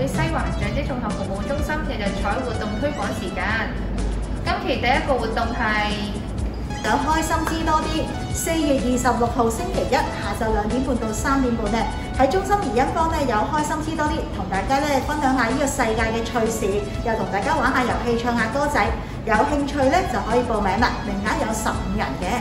會西環長者綜合服務中心日日彩活動推廣時間。今期第一個活動係有開心知多啲。4月26號星期一下晝2點半到3點半咧，喺中心怡欣坊咧有開心知多啲，同大家咧分享下呢個世界嘅趣事，又同大家玩下遊戲，唱下歌仔。有興趣咧就可以報名啦，名額有15人嘅。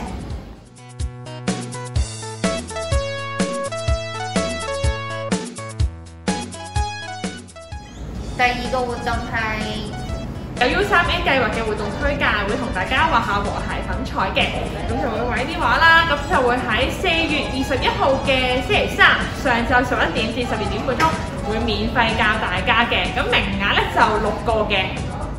第二個活動係有 U3N 計劃嘅活動推介，會同大家畫下和諧粉彩嘅，咁就會畫呢啲畫啦。咁就會喺4月21號嘅星期三上晝11點至12點半鐘，會免費教大家嘅。咁名額咧就6個嘅。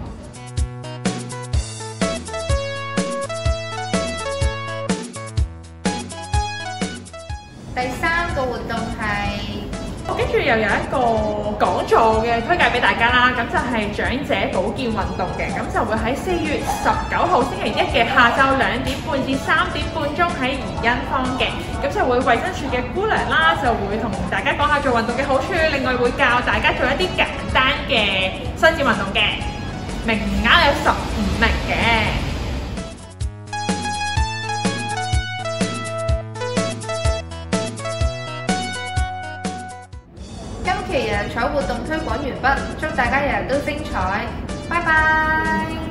第三個活動係。 跟住又有一個講座嘅推介俾大家啦，咁就係長者保健運動嘅，咁就會喺4月19號星期一嘅下晝2點半至3點半鐘喺怡欣坊嘅，咁就會衛生署嘅姑娘啦，就會同大家講下做運動嘅好處，另外會教大家做一啲簡單嘅伸展運動嘅，名額有15名嘅。 今期日日彩活動推廣完畢，祝大家日日都精彩，拜拜。